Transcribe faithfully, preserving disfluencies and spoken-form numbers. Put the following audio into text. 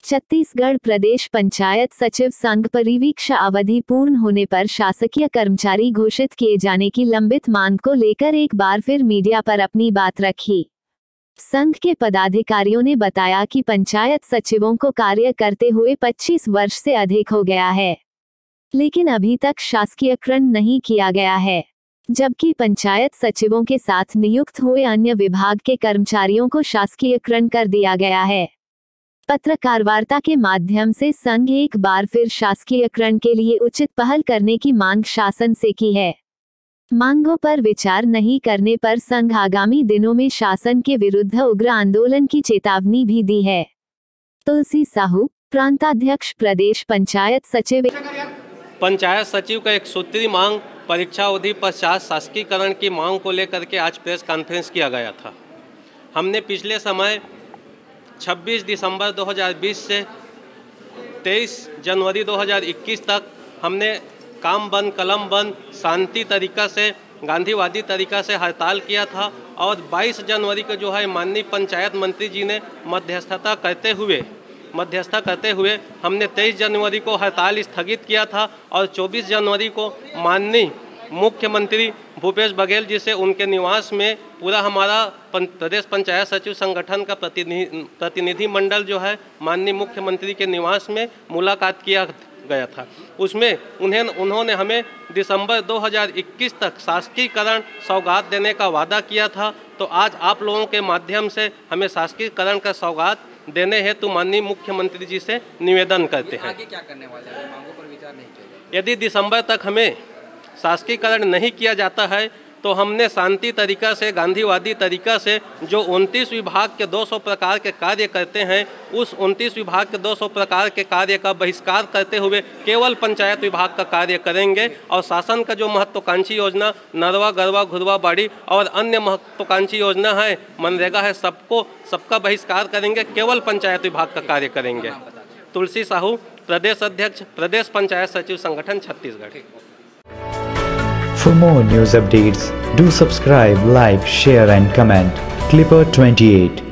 छत्तीसगढ़ प्रदेश पंचायत सचिव संघ परिवीक्षा अवधि पूर्ण होने पर शासकीय कर्मचारी घोषित किए जाने की लंबित मांग को लेकर एक बार फिर मीडिया पर अपनी बात रखी। संघ के पदाधिकारियों ने बताया कि पंचायत सचिवों को कार्य करते हुए पच्चीस वर्ष से अधिक हो गया है, लेकिन अभी तक शासकीयकरण नहीं किया गया है, जबकि पंचायत सचिवों के साथ नियुक्त हुए अन्य विभाग के कर्मचारियों को शासकीयकरण कर दिया गया है। पत्रकार वार्ता के माध्यम से संघ एक बार फिर शासकीयकरण के लिए उचित पहल करने की मांग शासन से की है। मांगों पर विचार नहीं करने पर संघ आगामी दिनों में शासन के विरुद्ध उग्र आंदोलन की चेतावनी भी दी है। तुलसी साहू, प्रांताध्यक्ष, प्रदेश पंचायत सचिव। पंचायत सचिव का एक सूत्री मांग परीक्षा अवधि पश्चात शासकीकरण की मांग को लेकर के आज प्रेस कॉन्फ्रेंस किया गया था। हमने पिछले समय छब्बीस दिसंबर दो हज़ार बीस से तेईस जनवरी दो हज़ार इक्कीस तक हमने काम बंद कलम बंद शांति तरीका से गांधीवादी तरीका से हड़ताल किया था और बाईस जनवरी को जो है माननीय पंचायत मंत्री जी ने मध्यस्थता करते हुए मध्यस्थता करते हुए हमने तेईस जनवरी को हड़ताल स्थगित किया था और चौबीस जनवरी को माननीय मुख्यमंत्री भूपेश बघेल जी से उनके निवास में पूरा हमारा प्रदेश पंचायत सचिव संगठन का प्रतिनिधि प्रतिनिधि मंडल जो है माननीय मुख्यमंत्री के निवास में मुलाकात किया गया था। उसमें उन्हें उन्होंने हमें दिसंबर दो हज़ार इक्कीस तक शासकीकरण सौगात देने का वादा किया था। तो आज आप लोगों के माध्यम से हमें शासकीकरण का सौगात देने हेतु माननीय मुख्यमंत्री जी से निवेदन करते हैं। आगे क्या करने वाले हैं? मांगों पर विचार नहीं किया। यदि दिसंबर तक हमें शासकीकरण नहीं किया जाता है तो हमने शांति तरीका से गांधीवादी तरीका से जो उनतीस विभाग के दो सौ प्रकार के कार्य करते हैं उस उनतीस विभाग के दो सौ प्रकार के कार्य का बहिष्कार करते हुए केवल पंचायत विभाग का कार्य करेंगे और शासन का जो महत्वाकांक्षी योजना नरवा गरवा घुरवा बाड़ी और अन्य महत्वाकांक्षी योजना है मनरेगा है सबको सबका बहिष्कार करेंगे, केवल पंचायत विभाग का कार्य करेंगे। तुलसी साहू, प्रदेश अध्यक्ष, प्रदेश पंचायत सचिव संगठन Chhattisgarh. For more news updates, do subscribe, like, share and comment. Clipper twenty-eight